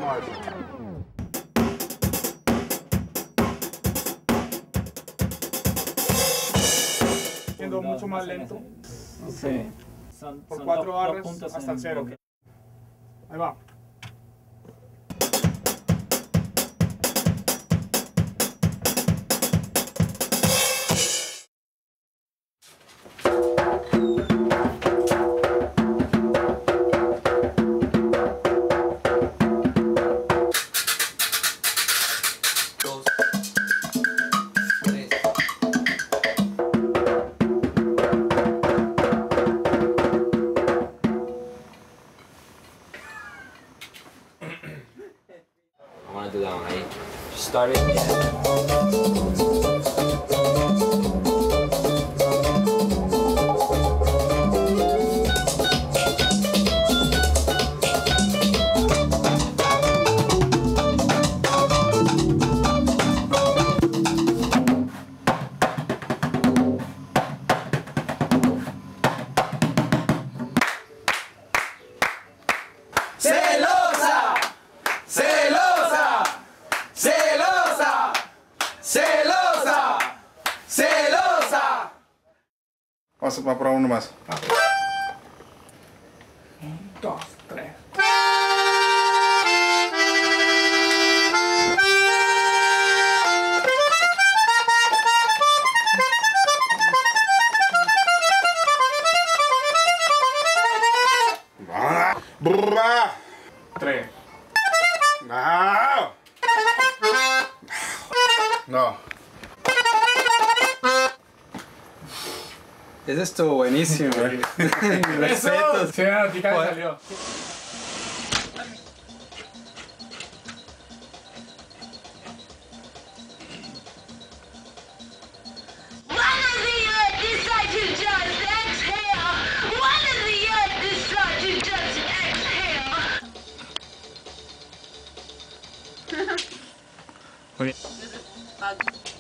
Vamos a ver. Siendo mucho más lento. Sí. Por 4 barras hasta el 0. Ahí va. Do that one, right? Just start it. Vamos a probar uno más. 1, 2, 3. Brrrr. 3. No. No. Ese estuvo buenísimo. Respetos. Sí, a ti que salió. Muy bien.